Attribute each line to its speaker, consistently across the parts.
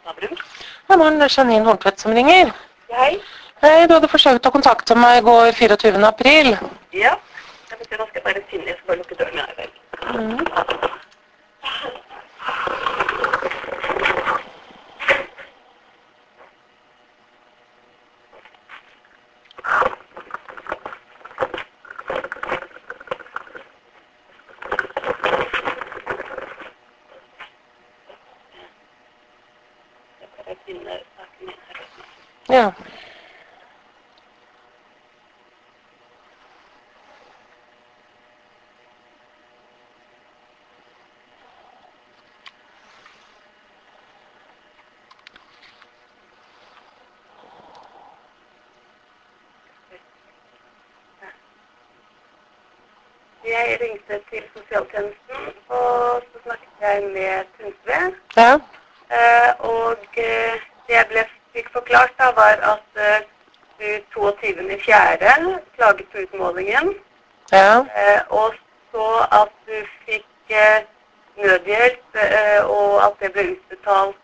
Speaker 1: Stavrum.
Speaker 2: Hei, morgen, det er Janine Horntvedt som ringer.
Speaker 1: Hei.
Speaker 2: Hei, du hadde forsøkt å kontakte meg i går 24. april.
Speaker 1: Ja, jeg vet ikke, nå skal jeg bare finne, jeg skal bare lukke døren her, vel.
Speaker 2: Ja.
Speaker 1: Jeg ringte til sosialtjenesten, og så snakket jeg med Tønsve.
Speaker 2: Ja.
Speaker 1: Og det jeg fikk forklart da, var at du 22.4. klaget på utmålingen.
Speaker 2: Ja.
Speaker 1: Og så at du fikk nødhjelp, og at det ble utbetalt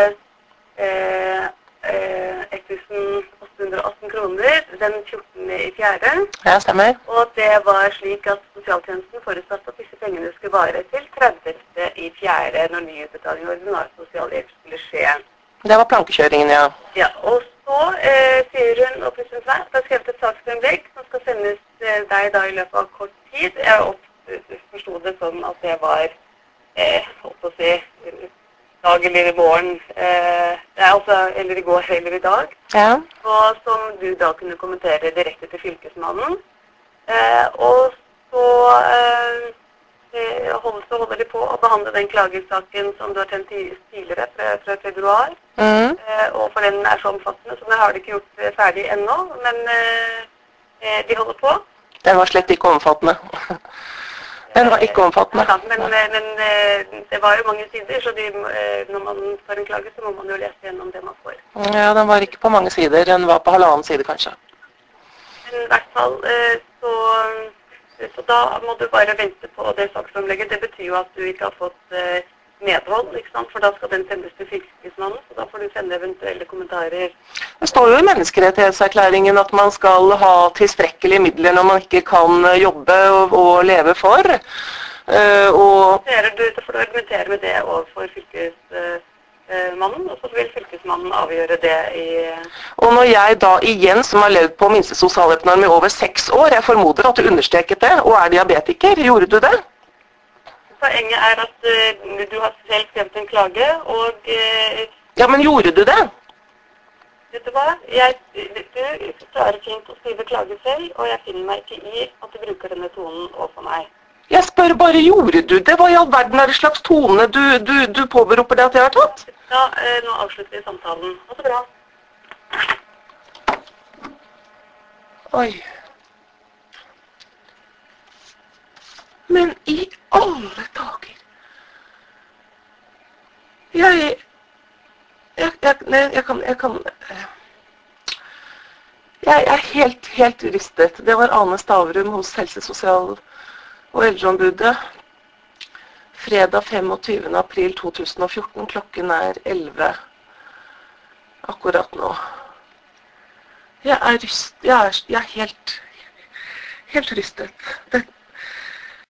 Speaker 1: 1.818 kroner den 14.4.
Speaker 2: Ja, stemmer.
Speaker 1: Og det var slik at sosialtjenesten forutsatte at disse pengene skulle vare til 30.4. når ny utbetaling av ordinær sosialhjelp skulle skje.
Speaker 2: Det var plankekjøringen, ja.
Speaker 1: Ja, og så sier hun og plutselig at det har skrevet et saksfremlegg som skal sendes deg da i løpet av kort tid. Jeg forstod det sånn at det var, holdt på å si, dag eller i morgen, eller i går eller i dag.
Speaker 2: Ja.
Speaker 1: Og som du da kunne kommentere direkte til fylkesmannen. Og så holder de på å behandle den klagesaken som du har tent tidligere fra februar. Og for den er så omfattende, så den har de ikke gjort ferdig ennå, men de holder på.
Speaker 2: Den var slett ikke omfattende. Den var ikke omfattende.
Speaker 1: Ja, men det var jo mange sider, så når man får en klage, så må man jo lese gjennom det man får.
Speaker 2: Ja, den var ikke på mange sider. Den var på 1,5 side, kanskje.
Speaker 1: Men i hvert fall, så da må du bare vente på det saksframlegget. Det betyr jo at du ikke har fått medhold, ikke sant? For da skal den sendes til fylkesmannen, så da får du sende eventuelle kommentarer.
Speaker 2: Det står jo i menneskerettighetserklæringen at man skal ha tilstrekkelige midler når man ikke kan jobbe og leve for.
Speaker 1: Så får du argumentere med det overfor fylkesmannen, og så vil fylkesmannen avgjøre det i...
Speaker 2: Og når jeg da igjen, som har levd på minste sosialhjelpnorm i over 6 år, jeg formoder at du understreket det, og er diabetiker, gjorde du det?
Speaker 1: Poenget er at du har selv skrevet en klage, og...
Speaker 2: Ja, men gjorde du det?
Speaker 1: Vet du hva? Du klarer fint å skrive klage selv, og jeg finner meg ikke i at du bruker denne tonen overfor meg.
Speaker 2: Jeg spør bare, gjorde du det? Hva i all verden er det slags tone du påberoper det at jeg har tatt?
Speaker 1: Ja, nå avslutter vi samtalen. Ha det bra.
Speaker 2: Oi. Men i alle dager. Jeg er helt ristet. Det var Ane Stavrum hos Helse, Sosial og Eldreombudet. Fredag 25. april 2014. Klokken er 11 akkurat nå. Jeg er helt rystet.